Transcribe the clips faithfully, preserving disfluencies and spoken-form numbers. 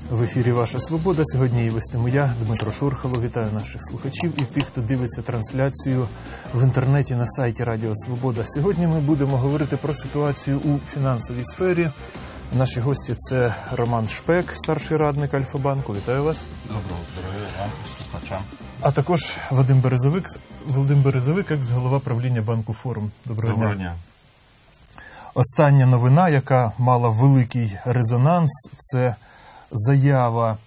В ефірі «Ваша Свобода». Сьогодні її вестиму я, Дмитро Шурхало. Вітаю наших слухачів і тих, хто дивиться трансляцію в інтернеті на сайті Радіо Свобода. Сьогодні ми будемо говорити про ситуацію у фінансовій сфері. Наші гості – це Роман Шпек, старший радник Альфа-банку. Вітаю вас. Доброго здоров'я вам, слухачам. А також Вадим Березовик, Вадим Березовик, екс-голова правління банку «Форум». Доброго, Доброго дня. дня. Остання новина, яка мала великий резонанс, це заява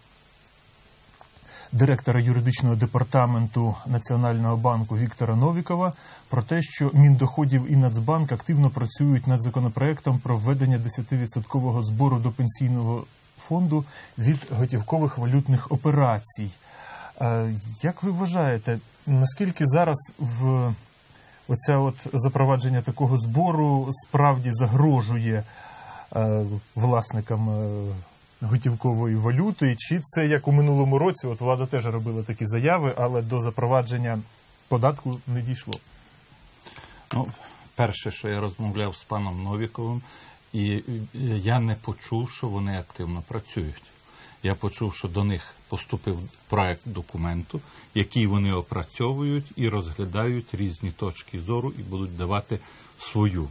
директора юридичного департаменту Національного банку Віктора Новікова про те, що Міндоходів і Нацбанк активно працюють над законопроектом про введення десятивідсоткового збору до пенсійного фонду від готівкових валютних операцій. Як ви вважаєте, наскільки зараз в оце от запровадження такого збору справді загрожує власникам готівкової валюти, чи це, як у минулому році, от влада теж робила такі заяви, але до запровадження податку не дійшло? Ну, перше, що я розмовляв з паном Новіковим, і я не почув, що вони активно працюють. Я почув, що до них поступив проект документу, який вони опрацьовують і розглядають різні точки зору і будуть давати свою.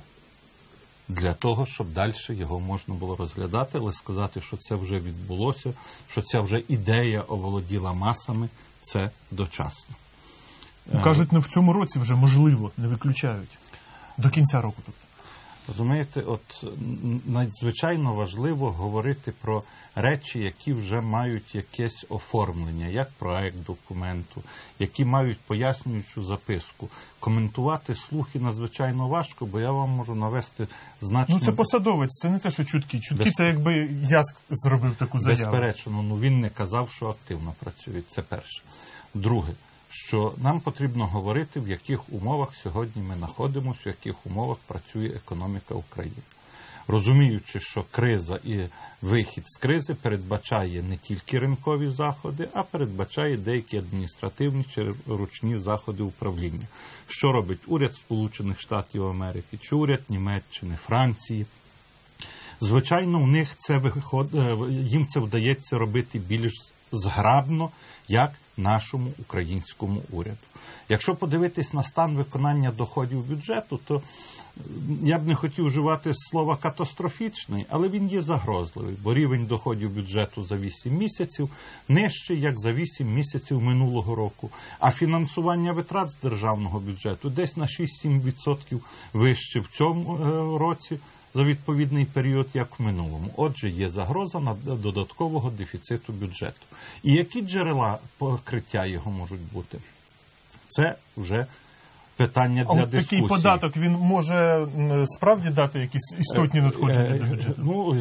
Для того, щоб далі його можна було розглядати, але сказати, що це вже відбулося, що ця вже ідея оволоділа масами, це дочасно. Кажуть, ну в цьому році вже можливо, не виключають. До кінця року тут. Розумієте, от надзвичайно важливо говорити про речі, які вже мають якесь оформлення, як проект документу, які мають пояснюючу записку. Коментувати слухи надзвичайно важко, бо я вам можу навести значно... Ну це посадовець, це не те, що чутки. Чутки Без... це якби я зробив таку заяву. Безперечно, ну він не казав, що активно працюють, це перше. Друге, що нам потрібно говорити, в яких умовах сьогодні ми знаходимося, в яких умовах працює економіка України. Розуміючи, що криза і вихід з кризи передбачає не тільки ринкові заходи, а передбачає деякі адміністративні чи ручні заходи управління. Що робить уряд Сполучених Штатів Америки, чи уряд Німеччини, Франції. Звичайно, у них це виход... їм це вдається робити більш зграбно, як нашому українському уряду. Якщо подивитись на стан виконання доходів бюджету, то я б не хотів вживати слова «катастрофічний», але він є загрозливий, бо рівень доходів бюджету за вісім місяців нижчий, як за вісім місяців минулого року, а фінансування витрат з державного бюджету десь на шість-сім відсотків вище в цьому році, за відповідний період, як в минулому. Отже, є загроза на додаткового дефіциту бюджету. І які джерела покриття його можуть бути? Це вже питання для а дискусії. Такий податок, він може справді дати якісь істотні надходження до бюджету? Ну,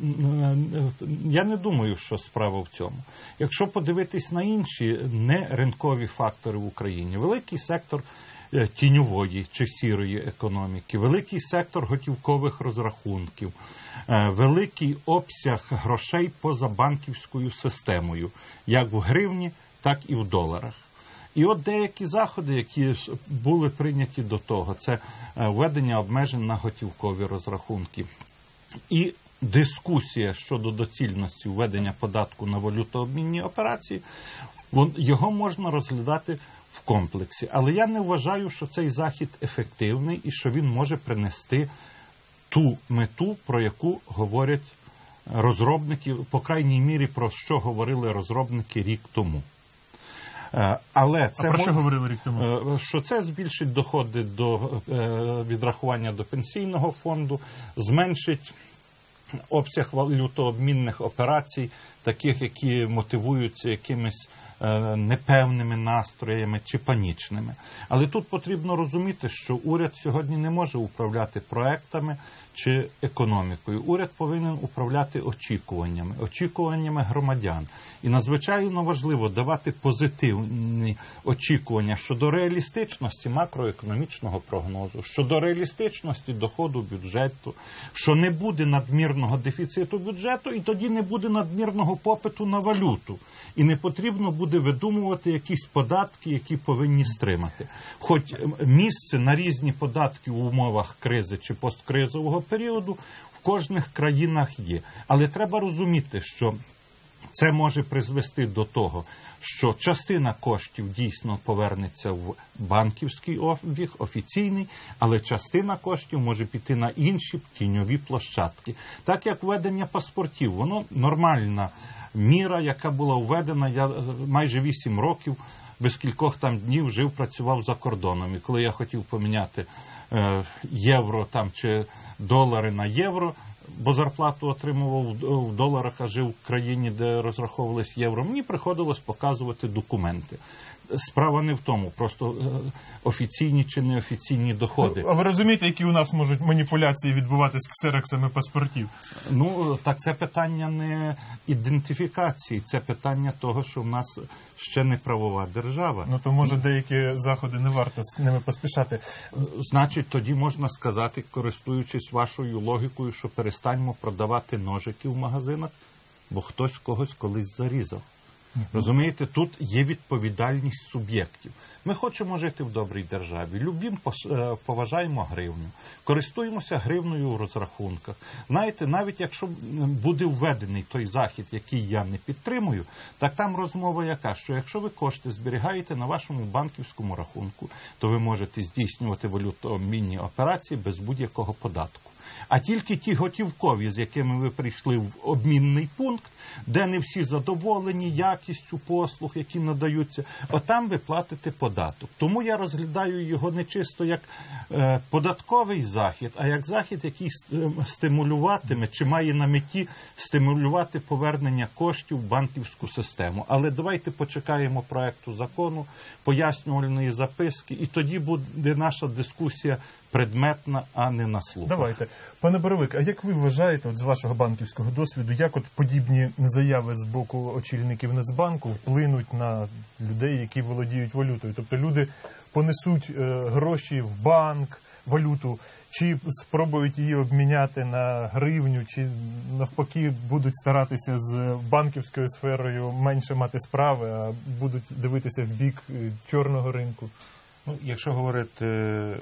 я не думаю, що справа в цьому. Якщо подивитись на інші неринкові фактори в Україні, великий сектор тіньової чи сірої економіки, великий сектор готівкових розрахунків, великий обсяг грошей поза банківською системою, як в гривні, так і в доларах. І от деякі заходи, які були прийняті до того, це введення обмежень на готівкові розрахунки і дискусія щодо доцільності введення податку на валютообмінні операції, його можна розглядати в комплексі. Але я не вважаю, що цей захід ефективний і що він може принести ту мету, про яку говорять розробники, по крайній мірі, про що говорили розробники рік тому. Але це а про що говорили рік тому? Що це збільшить доходи до відрахування до пенсійного фонду, зменшить обсяг валютообмінних операцій, таких, які мотивуються якимись непевними настроями чи панічними. Але тут потрібно розуміти, що уряд сьогодні не може управляти проектами чи економікою. Уряд повинен управляти очікуваннями, очікуваннями громадян. І надзвичайно важливо давати позитивні очікування щодо реалістичності макроекономічного прогнозу, щодо реалістичності доходу бюджету, що не буде надмірного дефіциту бюджету, і тоді не буде надмірного попиту на валюту. І не потрібно буде видумувати якісь податки, які повинні стримати. Хоч місце на різні податки в умовах кризи чи посткризового періоду в кожних країнах є. Але треба розуміти, що Це може призвести до того, що частина коштів дійсно повернеться в банківський обіг, офіційний, але частина коштів може піти на інші тіньові площадки. Так як введення паспортів, воно нормальна міра, яка була введена, я майже вісім років, без кількох там днів жив, працював за кордоном. І коли я хотів поміняти е, євро там, чи долари на євро, бо зарплату отримував в доларах, а жив в країні, де розраховувались євро, мені приходилось показувати документи. Справа не в тому, просто офіційні чи неофіційні доходи. А ви розумієте, які у нас можуть маніпуляції відбуватись ксероксами паспортів? Ну, так це питання не ідентифікації, це питання того, що в нас ще не правова держава. Ну, то, може, деякі заходи не варто з ними поспішати. Значить, тоді можна сказати, користуючись вашою логікою, що перестаньмо продавати ножики в магазинах, бо хтось когось колись зарізав. Розумієте, тут є відповідальність суб'єктів. Ми хочемо жити в добрій державі, любимо, поважаємо гривню, користуємося гривною в розрахунках. Знаєте, навіть якщо буде введений той захід, який я не підтримую, так там розмова яка, що якщо ви кошти зберігаєте на вашому банківському рахунку, то ви можете здійснювати валютообмінні операції без будь-якого податку. А тільки ті готівкові, з якими ви прийшли в обмінний пункт, де не всі задоволені якістю послуг, які надаються, отам ви платите податок. Тому я розглядаю його не чисто як е, податковий захід, а як захід, який стимулюватиме, чи має на меті стимулювати повернення коштів в банківську систему. Але давайте почекаємо проекту закону, пояснювальної записки, і тоді буде наша дискусія предметна, а не на слух. Давайте. Пане Боровик, а як ви вважаєте, от з вашого банківського досвіду, як от подібні заяви з боку очільників Нацбанку вплинуть на людей, які володіють валютою? Тобто люди понесуть е, гроші в банк, валюту, чи спробують її обміняти на гривню, чи навпаки будуть старатися з банківською сферою менше мати справи, а будуть дивитися в бік чорного ринку? Ну, якщо говорити е,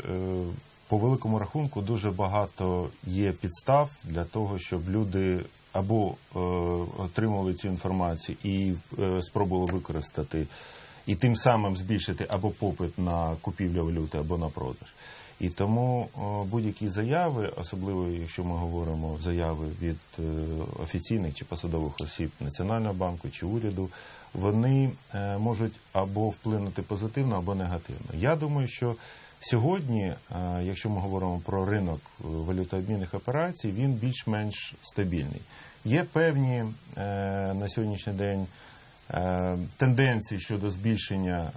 по великому рахунку, дуже багато є підстав для того, щоб люди або е, отримали цю інформацію і е, спробували використати, і тим самим збільшити або попит на купівлю валюти, або на продаж. І тому о, будь-які заяви, особливо якщо ми говоримо заяви від е, офіційних чи посадових осіб Національного банку чи уряду, вони е, можуть або вплинути позитивно, або негативно. Я думаю, що сьогодні, е, якщо ми говоримо про ринок валютообмінних операцій, він більш-менш стабільний. Є певні е, на сьогоднішній день тенденції щодо збільшення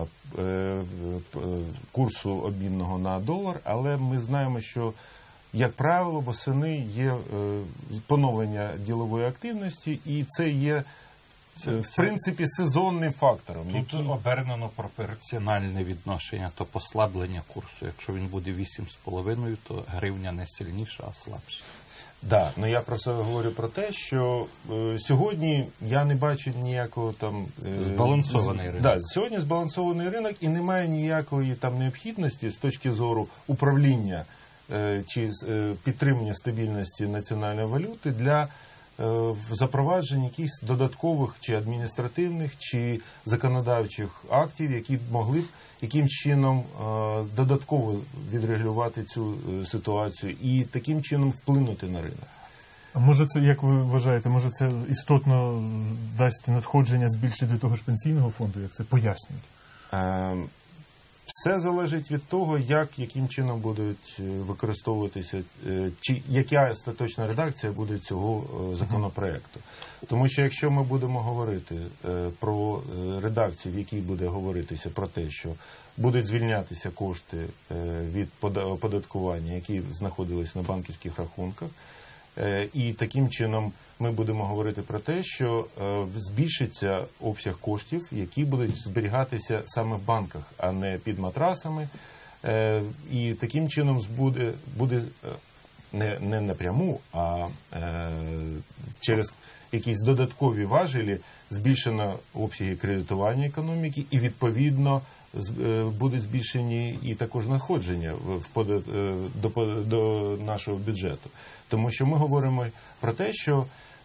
курсу обмінного на долар, але ми знаємо, що, як правило, восени є поновлення ділової активності, і це є, в принципі, сезонним фактором. Тут який... обернено пропорціональне відношення, то послаблення курсу. Якщо він буде вісім з половиною, то гривня не сильніша, а слабша. Так, да, ну я просто говорю про те, що е, сьогодні я не бачу ніякого там... Е, збалансований ринок. Да, сьогодні збалансований ринок і немає ніякої там необхідності з точки зору управління е, чи е, підтримання стабільності національної валюти для е, запровадження якихось додаткових чи адміністративних, чи законодавчих актів, які б могли б яким чином е, додатково відрегулювати цю е, ситуацію і таким чином вплинути на ринок. А може це, як ви вважаєте, може це істотно дасть надходження збільшити до того ж пенсійного фонду, як це пояснюють? Е, все залежить від того, як, яким чином будуть використовуватися, е, чи яка остаточна редакція буде цього е, законопроекту. Тому що якщо ми будемо говорити е, про е, редакцію, в якій буде говоритися про те, що будуть звільнятися кошти е, від оподаткування, які знаходились на банківських рахунках, е, і таким чином ми будемо говорити про те, що е, збільшиться обсяг коштів, які будуть зберігатися саме в банках, а не під матрасами, е, і таким чином буде, буде не, не напряму, а е, через якісь додаткові важелі збільшено обсяги кредитування економіки і, відповідно, будуть збільшені і також надходження до, до нашого бюджету. Тому що ми говоримо про те, що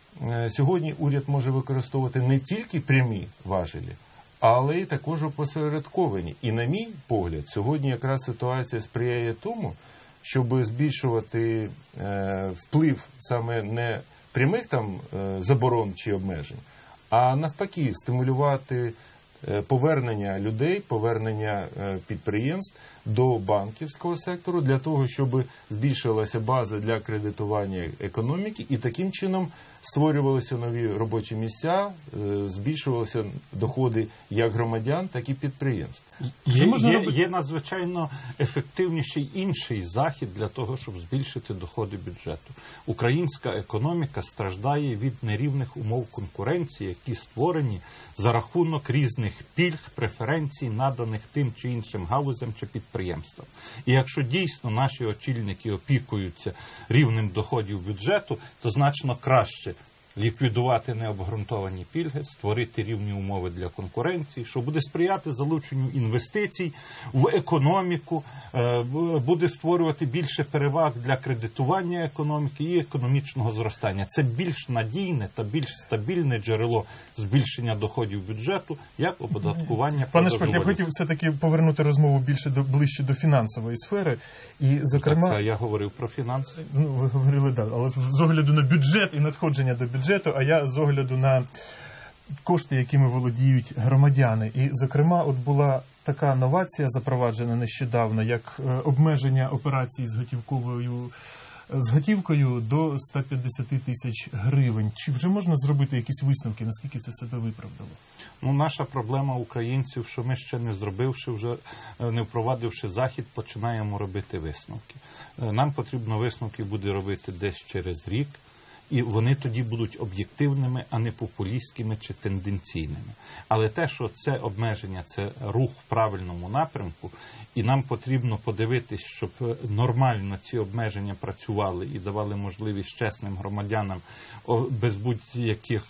е, сьогодні уряд може використовувати не тільки прямі важелі, але й також опосередковані. І, на мій погляд, сьогодні якраз ситуація сприяє тому, щоб збільшувати е, вплив саме не прямих там е, заборон чи обмежень, а навпаки стимулювати е, повернення людей, повернення е, підприємств до банківського сектору для того, щоб збільшилася база для кредитування економіки і таким чином створювалися нові робочі місця, е, збільшувалися доходи як громадян, так і підприємств. Є, є, є надзвичайно ефективніший інший захід для того, щоб збільшити доходи бюджету. Українська економіка страждає від нерівних умов конкуренції, які створені за рахунок різних пільг, преференцій, наданих тим чи іншим галузям чи підприємствам. І якщо дійсно наші очільники опікуються рівнем доходів бюджету, то значно краще ліквідувати необґрунтовані пільги, створити рівні умови для конкуренції, що буде сприяти залученню інвестицій в економіку, буде створювати більше переваг для кредитування економіки і економічного зростання. Це більш надійне та більш стабільне джерело збільшення доходів бюджету, як оподаткування. Пане Шпак, я хотів все-таки повернути розмову більше до, ближче до фінансової сфери. І, зокрема, це я говорив про фінанси. Ну, ви говорили, так, але з огляду на бюджет і надходження до бюджету, а я з огляду на кошти, якими володіють громадяни. І, зокрема, от була така новація запроваджена нещодавно, як обмеження операцій з готівковою з готівкою до ста п'ятдесят тисяч гривень. Чи вже можна зробити якісь висновки, наскільки це себе виправдало? Ну, наша проблема українців, що ми ще не зробивши, вже не впровадивши захід, починаємо робити висновки. Нам потрібно висновки буде робити десь через рік, і вони тоді будуть об'єктивними, а не популістськими чи тенденційними. Але те, що це обмеження, це рух в правильному напрямку, і нам потрібно подивитись, щоб нормально ці обмеження працювали і давали можливість чесним громадянам без будь-яких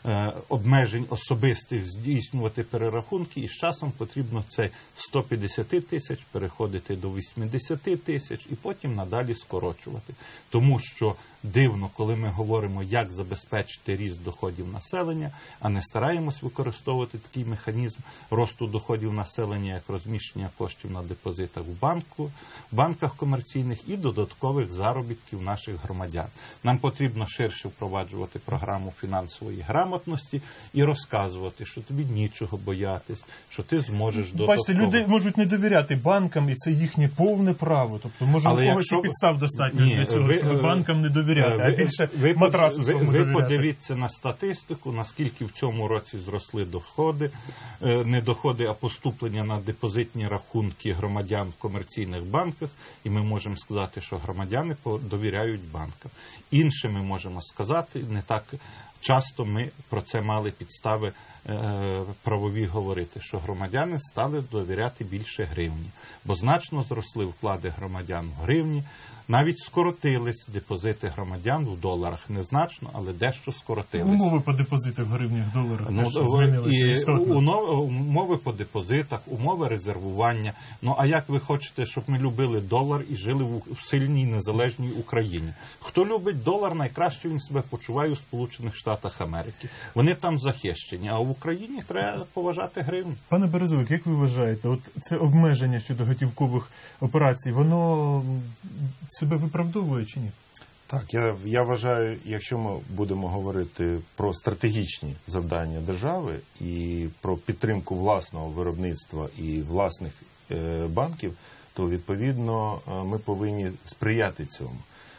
обмежень особистих здійснювати перерахунки, і з часом потрібно це сто п'ятдесят тисяч переходити до вісімдесят тисяч і потім надалі скорочувати. Тому що дивно, коли ми говоримо, як забезпечити ріст доходів населення, а не стараємось використовувати такий механізм росту доходів населення, як розміщення коштів на депозитах в банку, в банках комерційних і додаткових заробітків наших громадян. Нам потрібно ширше впроваджувати програму фінансової грамотності і розказувати, що тобі нічого боятись, що ти зможеш додатково. Бачите, люди можуть не довіряти банкам, і це їхнє повне право. Тобто, може, але у когось якщо... і підстав достатньо Ні, для цього, ви, щоб банкам не довіряти, ви, а більше ви, матрасу ви, своєму ви довіряти. подивіться на статистику, наскільки в цьому році зросли доходи, не доходи, а поступлення на депозитні рахунки громадян в комерційних банках, і ми можемо сказати, що громадяни довіряють банкам. Інше ми можемо сказати, не так часто ми про це мали підстави е, правові говорити, що громадяни стали довіряти більше гривні, бо значно зросли вклади громадян в гривні, навіть скоротились депозити громадян в доларах. Незначно, але дещо скоротились. Умови по депозитах в гривнях, доларах ну, теж змінилися істотно. Умови по депозитах, умови резервування. Ну, а як ви хочете, щоб ми любили долар і жили в сильній незалежній Україні? Хто любить долар, найкраще він себе почуває у Сполучених Штатах Америки. Вони там захищені, а в Україні треба поважати гривню. Пане Березовик, як ви вважаєте, от це обмеження щодо готівкових операцій, воно себе виправдовує чи ні? Так, я, я вважаю, якщо ми будемо говорити про стратегічні завдання держави і про підтримку власного виробництва і власних е, банків, то, відповідно, ми повинні сприяти цьому.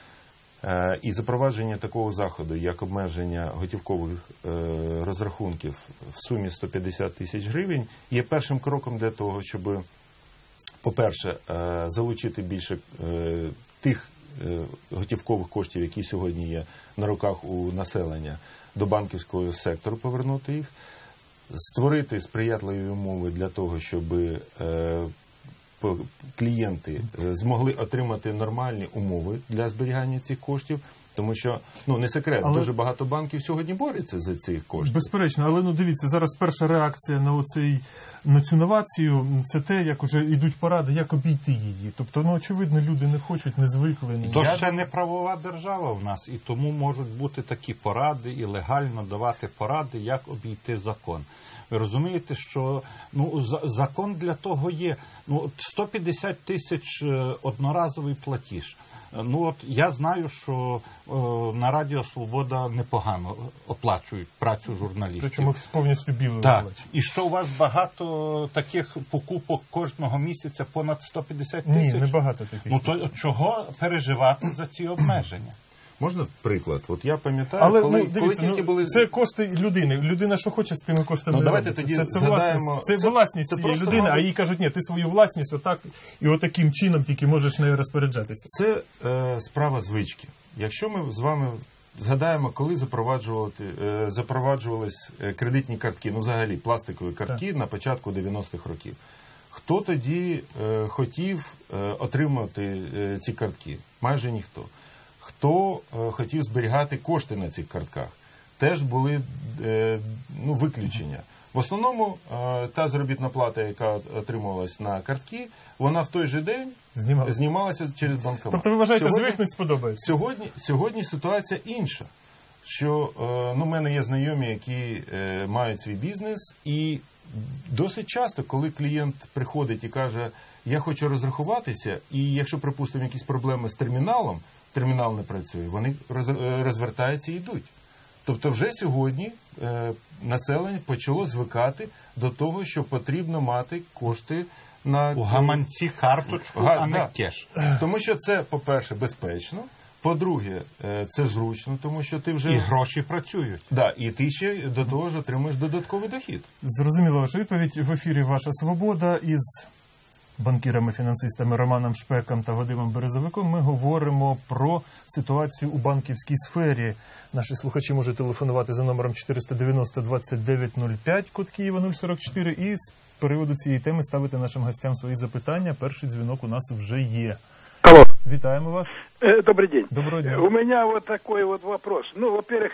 Е, і запровадження такого заходу, як обмеження готівкових е, розрахунків в сумі сто п'ятдесят тисяч гривень, є першим кроком для того, щоб, по-перше, е, залучити більше е, тих готівкових коштів, які сьогодні є на руках у населення, до банківського сектору, повернути їх, створити сприятливі умови для того, щоб клієнти змогли отримати нормальні умови для зберігання цих коштів, Тому що, ну, не секрет, але... дуже багато банків сьогодні борються за ці кошти. Безперечно, але ну дивіться, зараз перша реакція на оцей, на цю новацію, це те, як уже йдуть поради, як обійти її. Тобто, ну, очевидно, люди не хочуть, не звикли. Не... То ще не правова держава в нас, і тому можуть бути такі поради, і легально давати поради, як обійти закон. Ви розумієте, що ну, закон для того є. Ну, сто п'ятдесят тисяч одноразовий платіж. Ну, от я знаю, що е, на Радіо Свобода непогано оплачують працю журналістів. Причому повністю білою так. оплачують. І що у вас багато таких покупок кожного місяця, понад сто п'ятдесят тисяч? Ні, не багато таких. Ну, то чого переживати за ці обмеження? Можна приклад? От я пам'ятаю, але, коли, ну, дивіться, коли тільки ну, були... Це кошти людини. Людина, що хоче, з тими коштами Ну, давайте робить. тоді це, це, згадаємо... власність, це, це власність це цієї просто, людини, мабуть... а їй кажуть, ні, ти свою власність отак і отаким чином тільки можеш нею розпоряджатися. Це е, справа звички. Якщо ми з вами згадаємо, коли запроваджували, е, запроваджувались кредитні картки, ну взагалі пластикові картки так. на початку дев'яностих років, хто тоді е, хотів е, отримати е, ці картки? Майже ніхто. Хто е, хотів зберігати кошти на цих картках? Теж були е, ну, виключення. В основному е, та заробітна плата, яка отримувалась на картки, вона в той же день Знімали. знімалася через банкомат. Тобто ви вважаєте, сьогодні, звикнуть, сподобається? Сьогодні, сьогодні ситуація інша. Що, е, ну, в мене є знайомі, які е, мають свій бізнес, і досить часто, коли клієнт приходить і каже, я хочу розрахуватися, і якщо, припустимо, якісь проблеми з терміналом, термінал не працює, вони роз, розвертаються і йдуть. Тобто вже сьогодні е, населення почало звикати до того, що потрібно мати кошти на... У гаманці карточку, Га, а не да. кеш. Тому що це, по-перше, безпечно, по-друге, е, це зручно, тому що ти вже... І гроші працюють. Да, і ти ще до того ж отримуєш додатковий дохід. Зрозуміла ваша відповідь. В ефірі «Ваша свобода» із банкірами-фінансистами Романом Шпеком та Вадимом Березовиком ми говоримо про ситуацію у банківській сфері. Наші слухачі можуть телефонувати за номером чотириста дев'яносто двадцять дев'ять нуль п'ять, код Києва нуль сорок чотири, і з приводу цієї теми ставити нашим гостям свої запитання. Перший дзвінок у нас вже є. Алло. Витаем вас. Добрый день. Добрый день. У меня вот такой вот вопрос. Ну, во-первых,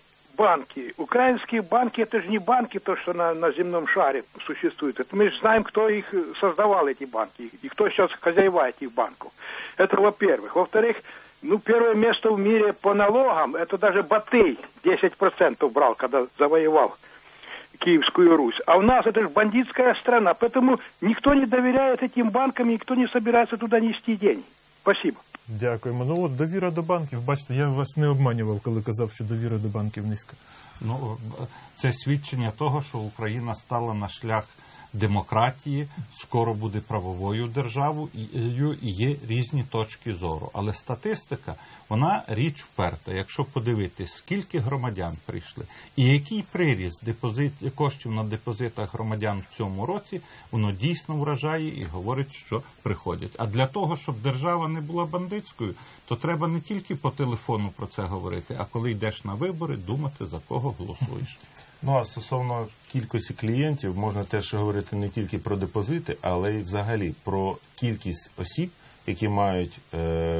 банки. Украинские банки, это же не банки, то, что на, на земном шаре существует. Это мы же знаем, кто их создавал, эти банки, и кто сейчас хозяева этих банков. Это во-первых. Во-вторых, ну, первое место в мире по налогам, это даже Батый десять процентов брал, когда завоевал Киевскую Русь. А у нас это же бандитская страна, поэтому никто не доверяет этим банкам, никто не собирается туда нести деньги. Спасибо. Дякуємо. Ну от довіра до банків, бачите, я вас не обманював, коли казав, що довіра до банків низька. Ну, це свідчення того, що Україна стала на шлях демократії, скоро буде правовою державою, і є різні точки зору. Але статистика, вона річ вперта. Якщо подивитись, скільки громадян прийшли, і який приріст депозит, коштів на депозитах громадян в цьому році, воно дійсно вражає і говорить, що приходять. А для того, щоб держава не була бандитською, то треба не тільки по телефону про це говорити, а коли йдеш на вибори, думати, за кого голосуєш. Ну, а стосовно кількості клієнтів, можна теж говорити не тільки про депозити, але й взагалі про кількість осіб, які мають е,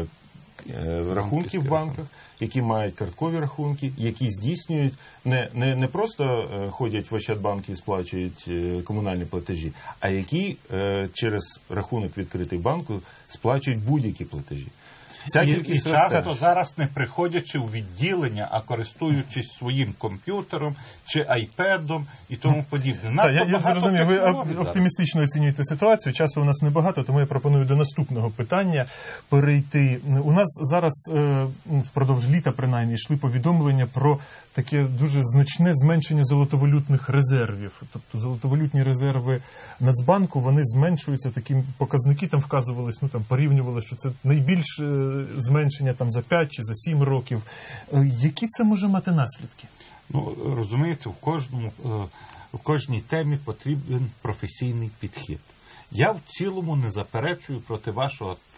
е, рахунки в банках, які мають карткові рахунки, які здійснюють, не, не, не просто е, ходять в Ощадбанк і сплачують е, комунальні платежі, а які е, через рахунок відкритий банку сплачують будь-які платежі. Ця і, і часто зараз не приходячи у відділення, а користуючись своїм комп'ютером чи айпедом і тому подібне. Так, я, я зрозумів, ви оптимістично оцінюєте ситуацію. Часу у нас небагато, тому я пропоную до наступного питання перейти. У нас зараз е, впродовж літа, принаймні, йшли повідомлення про таке дуже значне зменшення золотовалютних резервів. Тобто золотовалютні резерви Нацбанку, вони зменшуються, такі показники там вказувались, ну там порівнювали, що це найбільше зменшення там за п'ять чи за сім років. Які це може мати наслідки? Ну, розумієте, в кожному, в кожній темі потрібен професійний підхід. Я в цілому не заперечую проти вашого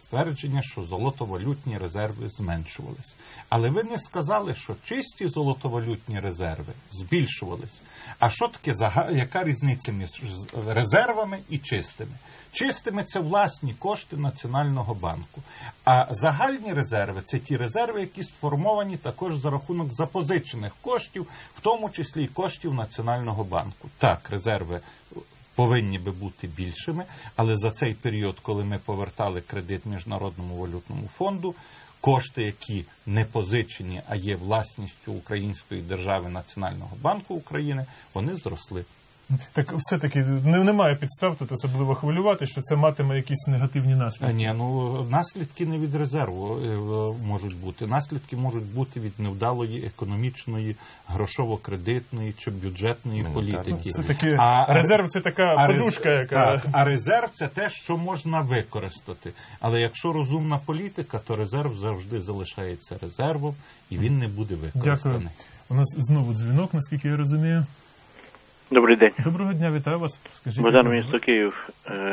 твердження, що золотовалютні резерви зменшувалися. Але ви не сказали, що чисті золотовалютні резерви збільшувалися. А що таке, яка різниця між резервами і чистими? Чистими – це власні кошти Національного банку. А загальні резерви – це ті резерви, які сформовані також за рахунок запозичених коштів, в тому числі і коштів Національного банку. Так, резерви повинні би бути більшими, але за цей період, коли ми повертали кредит Міжнародному валютному фонду, кошти, які не позичені, а є власністю Української держави Національного банку України, вони зросли. Так все-таки не, немає підстав тут особливо хвилювати, що це матиме якісь негативні наслідки. Ні, ну наслідки не від резерву е, можуть бути. Наслідки можуть бути від невдалої економічної, грошово-кредитної чи бюджетної ну, політики. Це таки, а резерв – це така а подушка, рез... яка... Так, а резерв – це те, що можна використати. Але якщо розумна політика, то резерв завжди залишається резервом, і він не буде використаний. Дякую. У нас знову дзвінок, наскільки я розумію. Добрий день. Доброго дня, вітаю вас. Скажіть, Богдан, місто Київ.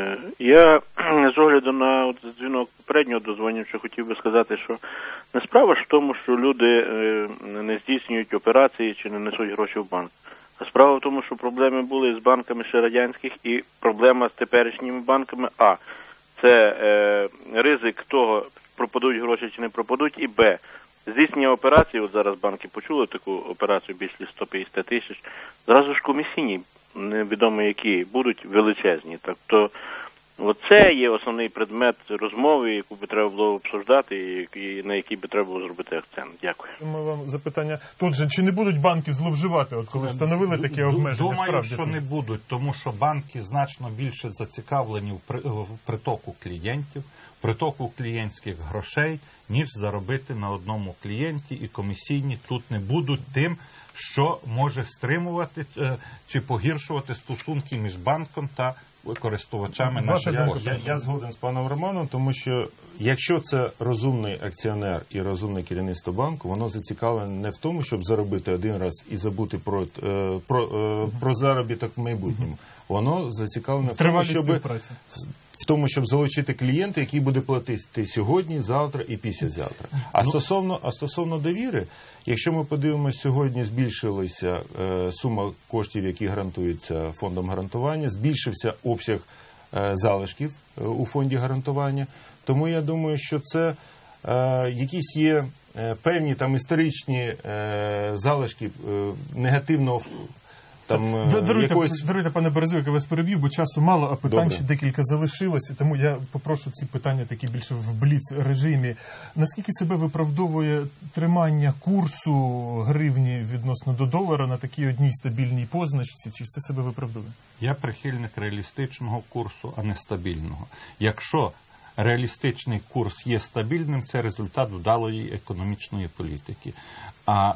Я з огляду на от дзвінок попереднього дозвонивши хотів би сказати, що не справа ж в тому, що люди не здійснюють операції чи не несуть гроші в банк. А справа в тому, що проблеми були з банками ще радянських і проблема з теперішніми банками. А, це е, ризик того, пропадуть гроші чи не пропадуть, і Б, здійснення операції, от зараз банки почули таку операцію більше сто п'ятдесят тисяч, зразу ж комісійні, невідомо які, будуть величезні. Тобто, оце є основний предмет розмови, яку би треба було обсуждати і на який би треба було зробити акцент. Дякую. Ми вам запитання. Тут же, чи не будуть банки зловживати, от коли встановили таке обмеження? Думаю, справді, що не будуть, тому що банки значно більше зацікавлені в притоку клієнтів, притоку клієнтських грошей, ніж заробити на одному клієнті, і комісійні тут не будуть тим, що може стримувати чи погіршувати стосунки між банком та користувачами наших я, коштів. я, я згоден з паном Романом, тому що якщо це розумний акціонер і розумне керівництво банку, воно зацікавлене не в тому, щоб заробити один раз і забути про, про, про заробіток в майбутньому. Воно зацікавлене в тому, щоб в тому, щоб залучити клієнта, який буде платити сьогодні, завтра і післязавтра. А стосовно, а стосовно довіри, якщо ми подивимося, сьогодні збільшилася е, сума коштів, які гарантуються фондом гарантування, збільшився обсяг е, залишків е, у фонді гарантування. Тому я думаю, що це е, якісь є е, певні там історичні е, залишки е, негативного Там, даруйте, якось... даруйте, пане Березюк, я вас переб'ю, бо часу мало, а питань Добре. ще декілька залишилося, тому я попрошу ці питання такі більше в бліц-режимі. Наскільки себе виправдовує тримання курсу гривні відносно до долара на такій одній стабільній позначці? Чи це себе виправдовує? Я прихильник реалістичного курсу, а не стабільного. Якщо реалістичний курс є стабільним, це результат вдалої економічної політики. А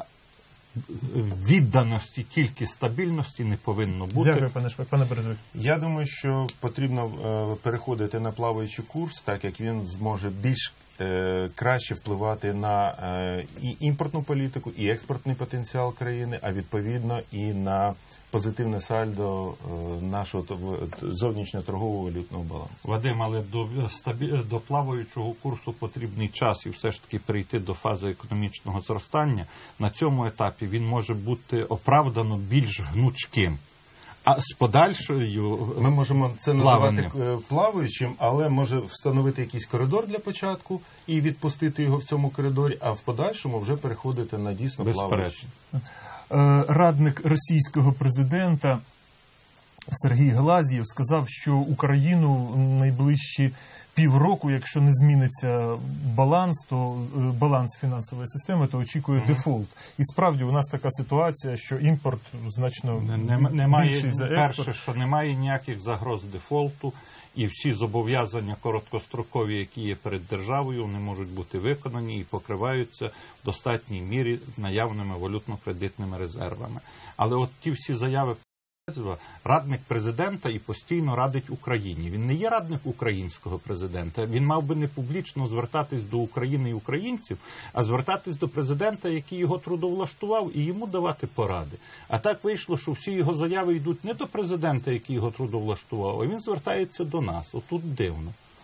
відданості, тільки стабільності не повинно бути. Дякую, пане Шпак. Пане Березюк. Я думаю, що потрібно е, переходити на плаваючий курс, так як він зможе більш е, краще впливати на е, і імпортну політику, і експортний потенціал країни, а відповідно і на позитивне сальдо е, нашого зовнішньоторгового валютного балансу. Вадим, але до, до плаваючого курсу потрібний час і все ж таки прийти до фази економічного зростання. На цьому етапі він може бути оправдано більш гнучким. А з подальшою ми можемо це плаванням. називати плаваючим, але може встановити якийсь коридор для початку і відпустити його в цьому коридорі, а в подальшому вже переходити на дійсно плаваючий. Радник російського президента Сергій Глазьєв сказав, що Україну найближчі півроку, якщо не зміниться баланс, то баланс фінансової системи, то очікує mm-hmm. дефолт. І справді у нас така ситуація, що імпорт значно немає, більший за експорт. Перше, що немає ніяких загроз дефолту, і всі зобов'язання короткострокові, які є перед державою, вони можуть бути виконані і покриваються в достатній мірі наявними валютно-кредитними резервами. Але от ті всі заяви радник президента і постійно радить Україні. Він не є радник українського президента. Він мав би не публічно звертатись до України і українців, а звертатись до президента, який його трудовлаштував, і йому давати поради. А так вийшло, що всі його заяви йдуть не до президента, який його трудовлаштував, а він звертається до нас. Отут дивно.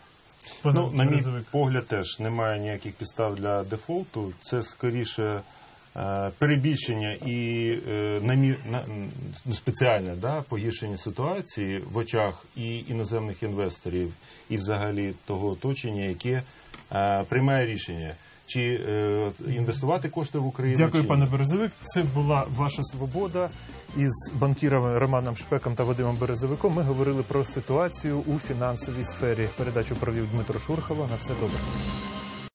Пане Ну, на мій Березовик. погляд, теж немає ніяких підстав для дефолту. Це скоріше е, перебільшення і е, намі... на... ну, спеціальне да, погіршення ситуації в очах і іноземних інвесторів, і взагалі того оточення, яке е, приймає рішення, чи е, інвестувати кошти в Україну. Дякую, чи пане ні. Березовик. Це була ваша свобода. Із банкірами Романом Шпеком та Вадимом Березовиком ми говорили про ситуацію у фінансовій сфері. Передачу провів Дмитро Шурхало. На все добре.